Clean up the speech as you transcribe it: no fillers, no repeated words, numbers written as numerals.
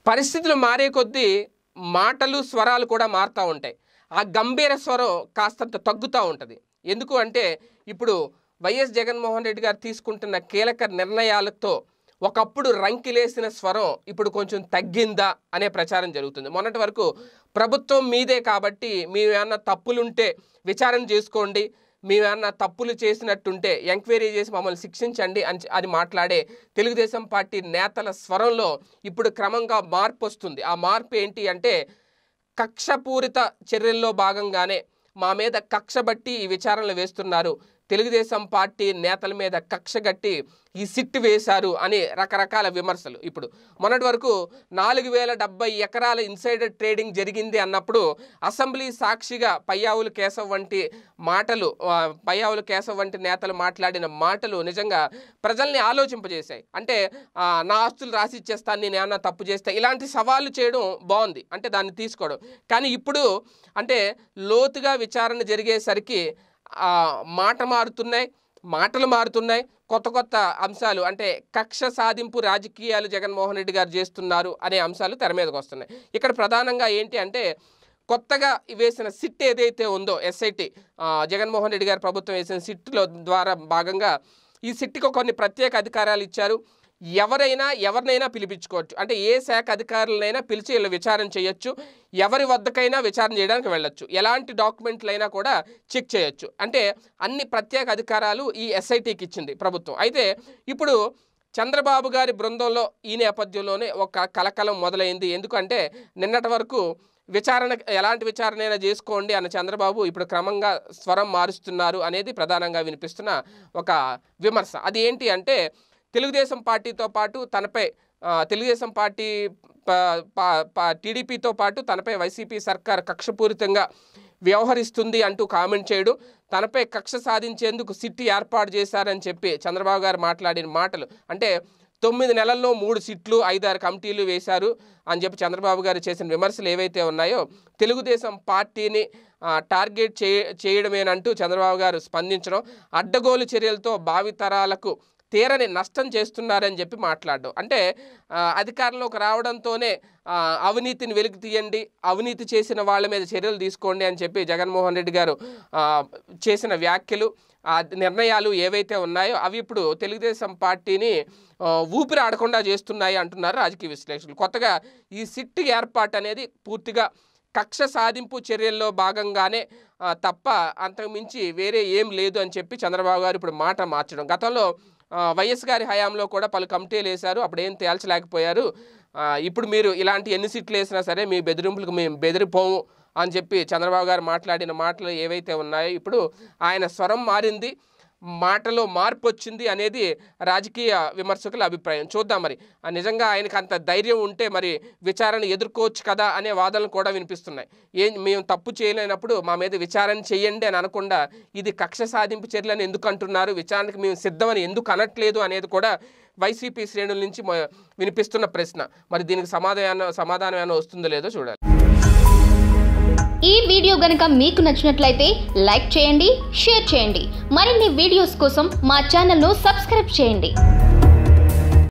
పరిస్థితులు మారే కొద్దీ మాటలు స్వరాలు కూడా మారుతూ ఉంటాయి. ఆ గంభీర స్వరం కాస్తంత తగ్గుతూ ఉంటుంది. ఎందుకు అంటే ఇప్పుడు వైఎస్ జగన్మోహన్ రెడ్డి గారు తీసుకుంటున్న కీలక నిర్ణయాలతో ఒకప్పుడు రంకిలేసిన స్వరం ఇప్పుడు కొంచెం తగ్గిందా అనే ప్రచారం జరుగుతుంది. మొన్నటి వరకు ప్రభుత్వం మీదే కాబట్టి మేమేమన్నా తప్పులుంటే విచారణ చేసుకోండి, మేమేమన్నా తప్పులు చేసినట్టుంటే ఎంక్వైరీ చేసి మమ్మల్ని శిక్షించండి అని మాట్లాడే తెలుగుదేశం పార్టీ నేతల స్వరంలో ఇప్పుడు క్రమంగా మార్పు వస్తుంది. ఆ మార్పు ఏంటి అంటే కక్షపూరిత చర్యల్లో భాగంగానే మా మీద కక్ష బట్టి ఈ విచారణలు వేస్తున్నారు, తెలుగుదేశం పార్టీ నేతల మీద కక్ష గట్టి ఈ సిట్ వేశారు అని రకరకాల విమర్శలు. ఇప్పుడు మొన్నటి వరకు 4070 ఎకరాల ఇన్సైడర్ ట్రేడింగ్ జరిగింది అన్నప్పుడు అసెంబ్లీ సాక్షిగా పయ్యావుల కేశవ్ వంటి నేతలు మాట్లాడిన మాటలు నిజంగా ప్రజల్ని ఆలోచింపజేశాయి. అంటే నా ఆస్తులు రాసిచ్చేస్తాను నేను ఏమన్నా తప్పు చేస్తే, ఇలాంటి సవాళ్ళు చేయడం బాగుంది, అంటే దాన్ని తీసుకోవడం. కానీ ఇప్పుడు అంటే లోతుగా విచారణ జరిగేసరికి మాటలు మారుతున్నాయి, కొత్త కొత్త అంశాలు అంటే కక్ష సాధింపు రాజకీయాలు జగన్మోహన్ రెడ్డి గారు చేస్తున్నారు అనే అంశాలు తెర మీదకి వస్తున్నాయి. ఇక్కడ ప్రధానంగా ఏంటి అంటే కొత్తగా వేసిన సిట్ ఏదైతే ఉందో ఎస్ఐటి, జగన్మోహన్ రెడ్డి గారు ప్రభుత్వం వేసిన సిట్లో ద్వారా భాగంగా ఈ సిట్కి కొన్ని ప్రత్యేక అధికారాలు ఇచ్చారు. ఎవరినైనా పిలిపించుకోవచ్చు, అంటే ఏ శాఖ అధికారులనైనా పిలిచి వీళ్ళు విచారణ చేయొచ్చు, ఎవరి వద్దకైనా విచారణ చేయడానికి వెళ్ళొచ్చు, ఎలాంటి డాక్యుమెంట్లైనా కూడా చెక్ చేయొచ్చు. అంటే అన్ని ప్రత్యేక అధికారాలు ఈ ఎస్ఐటికి ఇచ్చింది ప్రభుత్వం. అయితే ఇప్పుడు చంద్రబాబు గారి బృందంలో ఈ నేపథ్యంలోనే ఒక కలకలం మొదలైంది. ఎందుకంటే నిన్నటి వరకు ఎలాంటి విచారణ అయినా చేసుకోండి అన్న చంద్రబాబు ఇప్పుడు క్రమంగా స్వరం మారుస్తున్నారు అనేది ప్రధానంగా వినిపిస్తున్న ఒక విమర్శ. అది ఏంటి అంటే తెలుగుదేశం పార్టీతో పాటు తనపై తెలుగుదేశం పార్టీ టీడీపీతో పాటు తనపై వైసీపీ సర్కార్ కక్షపూరితంగా వ్యవహరిస్తుంది అంటూ కామెంట్ చేయడం, తనపై కక్ష సాధించేందుకు సిట్ ఏర్పాటు చేశారని చెప్పి చంద్రబాబు గారు మాట్లాడిన మాటలు, అంటే 9 నెలల్లో 3 సిట్లు 5-6 కమిటీలు వేశారు అని చెప్పి చంద్రబాబు గారు చేసిన విమర్శలు ఏవైతే ఉన్నాయో తెలుగుదేశం పార్టీని టార్గెట్ చేయడమేనంటూ చంద్రబాబు గారు స్పందించడం, అడ్డగోలు చర్యలతో భావితరాలకు తీరని నష్టం చేస్తున్నారని చెప్పి మాట్లాడడం. అంటే అధికారంలోకి రావడంతోనే అవినీతిని వెలికి తీయండి, అవినీతి చేసిన వాళ్ళ మీద చర్యలు తీసుకోండి అని చెప్పి జగన్మోహన్ రెడ్డి గారు చేసిన వ్యాఖ్యలు, నిర్ణయాలు ఏవైతే ఉన్నాయో అవి ఇప్పుడు తెలుగుదేశం పార్టీని ఊపిరి ఆడకుండా చేస్తున్నాయి అంటున్నారు రాజకీయ విశ్లేషకులు. కొత్తగా ఈ సిట్ ఏర్పాటు అనేది పూర్తిగా కక్ష సాధింపు చర్యల్లో భాగంగానే తప్ప అంతకుమించి వేరే ఏం లేదు అని చెప్పి చంద్రబాబు గారు ఇప్పుడు మాట మార్చడం. గతంలో వైఎస్ గారి హయాంలో కూడా పలు కమిటీలు వేశారు, అప్పుడు ఏం తేల్చలేకపోయారు, ఇప్పుడు మీరు ఇలాంటి ఎన్ని సిట్లు వేసినా సరే మీ బెదిరింపులకు మేము బెదిరిపోము అని చెప్పి చంద్రబాబు గారు మాట్లాడిన మాటలు ఏవైతే ఉన్నాయో ఇప్పుడు ఆయన స్వరం మారింది, మాటలో మార్పు వచ్చింది అనేది రాజకీయ విమర్శకుల అభిప్రాయం. చూద్దాం మరి నిజంగా ఆయనకు అంత ధైర్యం ఉంటే మరి విచారణ ఎదుర్కోవచ్చు కదా అనే వాదనలు కూడా వినిపిస్తున్నాయి. మేము తప్పు చేయలేనప్పుడు మా మీద విచారణ చేయండి అని అనకుండా ఇది కక్ష సాధింపు చర్యలను ఎందుకు అంటున్నారు, విచారణకు మేము సిద్ధమని ఎందుకు అనట్లేదు అనేది కూడా వైసీపీ శ్రేణుల నుంచి వినిపిస్తున్న ప్రశ్న. మరి దీనికి సమాధానం ఏమైనా వస్తుందో లేదో చూడాలి. ఈ వీడియో గనుక మీకు నచ్చినట్లయితే లైక్ చేయండి, షేర్ చేయండి. మరిన్ని వీడియోస్ కోసం మా ఛానల్ను సబ్స్క్రైబ్ చేయండి.